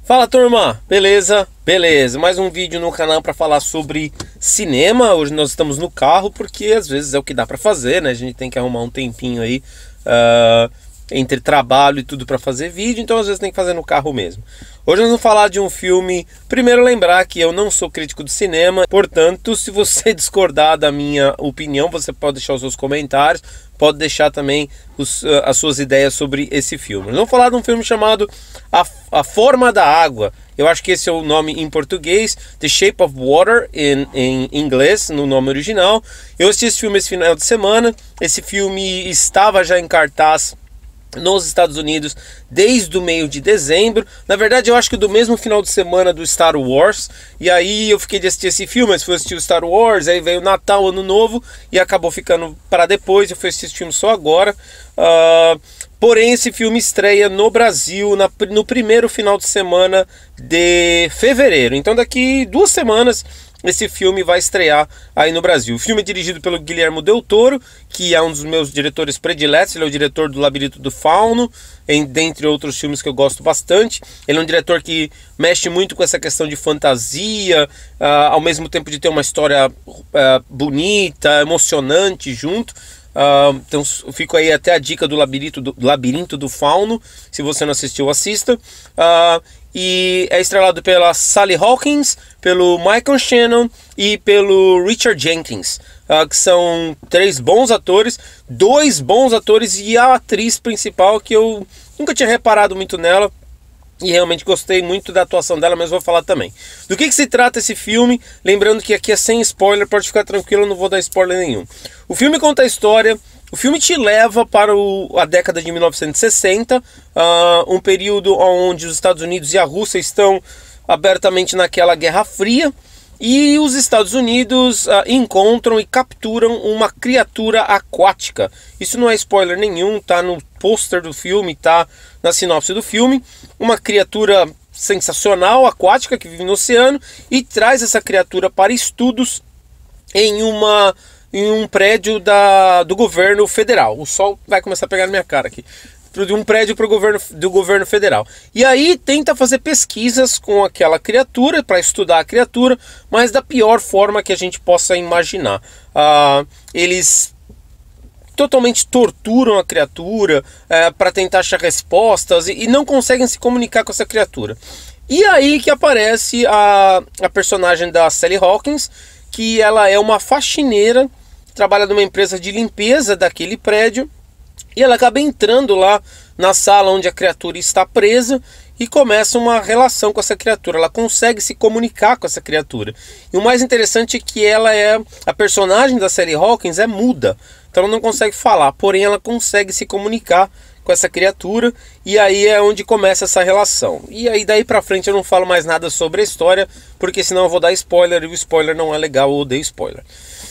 Fala turma, beleza? Beleza, mais um vídeo no canal para falar sobre cinema. Hoje nós estamos no carro porque às vezes é o que dá para fazer, né? A gente tem que arrumar um tempinho aí entre trabalho e tudo para fazer vídeo, então às vezes tem que fazer no carro mesmo. Hoje nós vamos falar de um filme. Primeiro lembrar que eu não sou crítico de cinema, portanto, se você discordar da minha opinião, você pode deixar os seus comentários, pode deixar também as suas ideias sobre esse filme. Nós vamos falar de um filme chamado A Forma da Água. Eu acho que esse é o nome em português, The Shape of Water em inglês, no nome original. Eu assisti esse filme esse final de semana. Esse filme estava já em cartaz nos Estados Unidos desde o meio de dezembro. Na verdade eu acho que do mesmo final de semana do Star Wars. E aí eu fiquei de assistir esse filme, mas fui assistir o Star Wars, aí veio o Natal, Ano Novo, e acabou ficando para depois. Eu fui assistir esse filme só agora. Porém esse filme estreia no Brasil no primeiro final de semana de fevereiro. Então daqui 2 semanas esse filme vai estrear aí no Brasil. O filme é dirigido pelo Guillermo del Toro, que é um dos meus diretores prediletos. Ele é o diretor do Labirinto do Fauno, dentre outros filmes que eu gosto bastante. Ele é um diretor que mexe muito com essa questão de fantasia, ao mesmo tempo de ter uma história bonita, emocionante junto. Então fico aí até a dica do Labirinto do Fauno. Se você não assistiu, assista. E é estrelado pela Sally Hawkins, pelo Michael Shannon e pelo Richard Jenkins, que são 3 bons atores, 2 bons atores e a atriz principal, que eu nunca tinha reparado muito nela e realmente gostei muito da atuação dela, mas vou falar também. Do que se trata esse filme? Lembrando que aqui é sem spoiler, pode ficar tranquilo, eu não vou dar spoiler nenhum. O filme conta a história. O filme te leva para a década de 1960, um período onde os Estados Unidos e a Rússia estão abertamente naquela Guerra Fria, e os Estados Unidos encontram e capturam uma criatura aquática. Isso não é spoiler nenhum, tá no pôster do filme, tá na sinopse do filme. Uma criatura sensacional, aquática, que vive no oceano, e traz essa criatura para estudos em um prédio do governo federal. O sol vai começar a pegar na minha cara aqui. De um prédio do governo federal. E aí tenta fazer pesquisas com aquela criatura, para estudar a criatura, mas da pior forma que a gente possa imaginar. Eles totalmente torturam a criatura para tentar achar respostas e não conseguem se comunicar com essa criatura. E aí que aparece a personagem da Sally Hawkins, que ela é uma faxineira, trabalha numa empresa de limpeza daquele prédio, e ela acaba entrando lá na sala onde a criatura está presa e começa uma relação com essa criatura. Ela consegue se comunicar com essa criatura. E o mais interessante é que a personagem da Sally Hawkins é muda, então ela não consegue falar, porém ela consegue se comunicar com essa criatura, e aí é onde começa essa relação. E aí daí pra frente eu não falo mais nada sobre a história, porque senão eu vou dar spoiler, e o spoiler não é legal, eu odeio spoiler.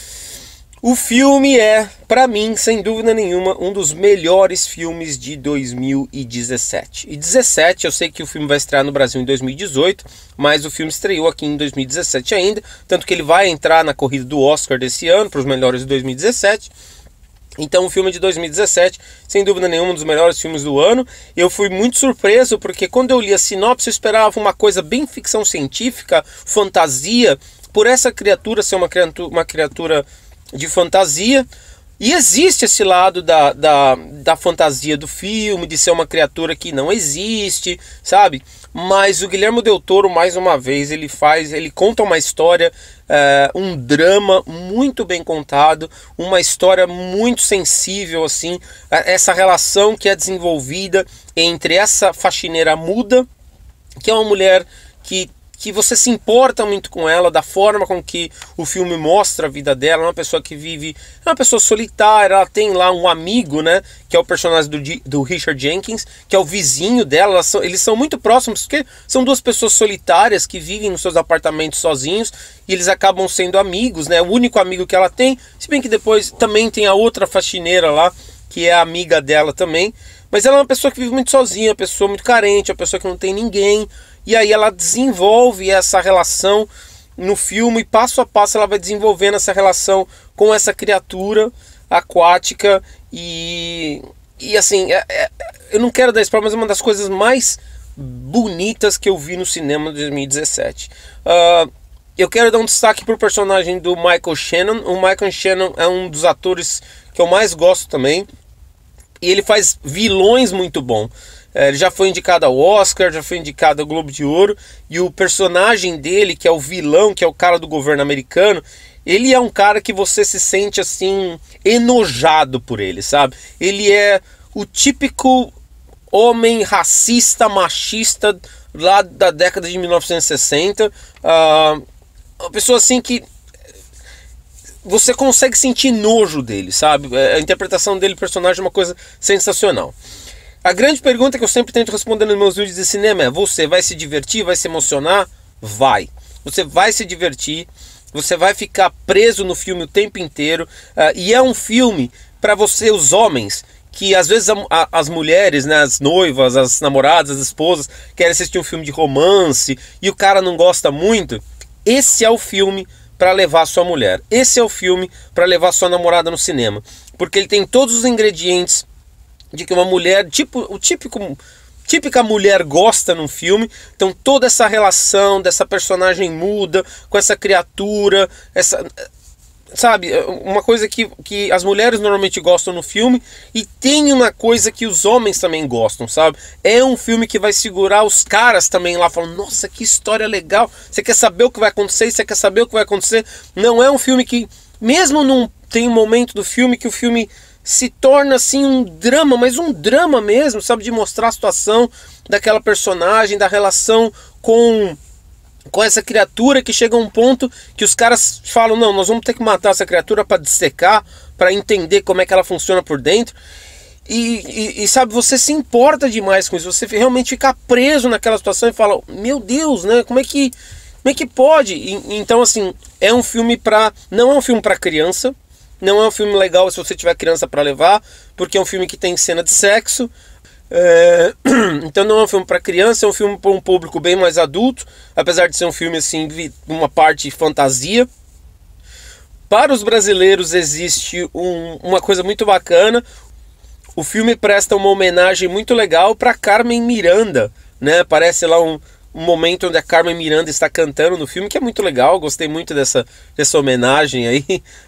O filme é, pra mim, sem dúvida nenhuma, um dos melhores filmes de 2017. E 17, eu sei que o filme vai estrear no Brasil em 2018, mas o filme estreou aqui em 2017 ainda, tanto que ele vai entrar na corrida do Oscar desse ano, para os melhores de 2017. Então o filme de 2017, sem dúvida nenhuma, um dos melhores filmes do ano. Eu fui muito surpreso, porque quando eu li a sinopse, eu esperava uma coisa bem ficção científica, fantasia, por essa criatura ser uma criatura de fantasia. E existe esse lado da fantasia do filme, de ser uma criatura que não existe, sabe? Mas o Guillermo del Toro, mais uma vez, ele conta uma história, um drama muito bem contado, uma história muito sensível, assim, essa relação que é desenvolvida entre essa faxineira muda, que é uma mulher que você se importa muito com ela, da forma com que o filme mostra a vida dela. É uma pessoa que vive, é uma pessoa solitária, ela tem lá um amigo, né, que é o personagem do Richard Jenkins, que é o vizinho dela. Eles são muito próximos, porque são 2 pessoas solitárias que vivem nos seus apartamentos sozinhos, e eles acabam sendo amigos, né, o único amigo que ela tem, se bem que depois também tem a outra faxineira lá, que é amiga dela também, mas ela é uma pessoa que vive muito sozinha, uma pessoa muito carente, uma pessoa que não tem ninguém. E aí ela desenvolve essa relação no filme, e passo a passo ela vai desenvolvendo essa relação com essa criatura aquática. E assim, eu não quero dar spoiler, mas é uma das coisas mais bonitas que eu vi no cinema de 2017. Eu quero dar um destaque para o personagem do Michael Shannon. O Michael Shannon é um dos atores que eu mais gosto também. E ele faz vilões muito bom. Ele já foi indicado ao Oscar, já foi indicado ao Globo de Ouro. E o personagem dele, que é o vilão, que é o cara do governo americano, ele é um cara que você se sente assim, enojado por ele, sabe? Ele é o típico homem racista, machista lá da década de 1960. Uma pessoa assim que você consegue sentir nojo dele, sabe? A interpretação dele, personagem, é uma coisa sensacional. A grande pergunta que eu sempre tento responder nos meus vídeos de cinema é: você vai se divertir, vai se emocionar? Vai. Você vai se divertir, você vai ficar preso no filme o tempo inteiro. E é um filme para você, os homens, que às vezes as mulheres, né, as noivas, as namoradas, as esposas, querem assistir um filme de romance e o cara não gosta muito. Esse é o filme para levar sua mulher. Esse é o filme para levar sua namorada no cinema. Porque ele tem todos os ingredientes de que uma mulher, típica mulher gosta num filme. Então toda essa relação dessa personagem muda com essa criatura, sabe, uma coisa que as mulheres normalmente gostam no filme, e tem uma coisa que os homens também gostam, sabe? É um filme que vai segurar os caras também lá, falando: nossa, que história legal, você quer saber o que vai acontecer, você quer saber o que vai acontecer. Não é um filme que, mesmo não tem um momento do filme que o filme se torna assim um drama, mas um drama mesmo, sabe? De mostrar a situação daquela personagem, da relação com essa criatura, que chega a um ponto que os caras falam: não, nós vamos ter que matar essa criatura para dissecar, para entender como é que ela funciona por dentro. E sabe, você se importa demais com isso, você realmente fica preso naquela situação e fala: meu Deus, né? Como é que pode? Então, assim, é um filme não é um filme para criança, não é um filme legal se você tiver criança para levar, porque é um filme que tem cena de sexo. Então não é um filme para criança, é um filme para um público bem mais adulto, apesar de ser um filme assim, uma parte fantasia. Para os brasileiros existe uma coisa muito bacana. O filme presta uma homenagem muito legal para Carmen Miranda, né? Parece lá um momento onde a Carmen Miranda está cantando no filme, que é muito legal. Gostei muito dessa homenagem aí.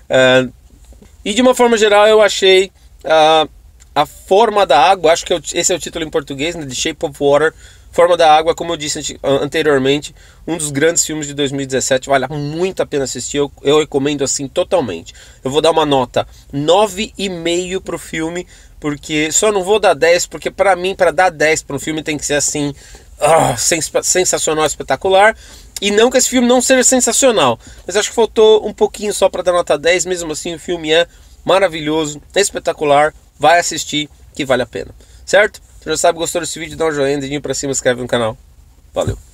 E de uma forma geral eu achei A Forma da Água, acho que esse é o título em português, né? The Shape of Water, Forma da Água, como eu disse anteriormente, um dos grandes filmes de 2017, vale muito a pena assistir, eu recomendo assim totalmente. Eu vou dar uma nota 9,5 pro filme, porque só não vou dar 10, porque para mim, para dar 10 para um filme tem que ser assim, sensacional, espetacular. E não que esse filme não seja sensacional, mas acho que faltou um pouquinho só para dar nota 10, mesmo assim o filme é maravilhoso, espetacular, vai assistir que vale a pena, certo? Você já sabe, gostou desse vídeo, dá um joinha, dedinho pra cima, inscreve no canal. Valeu!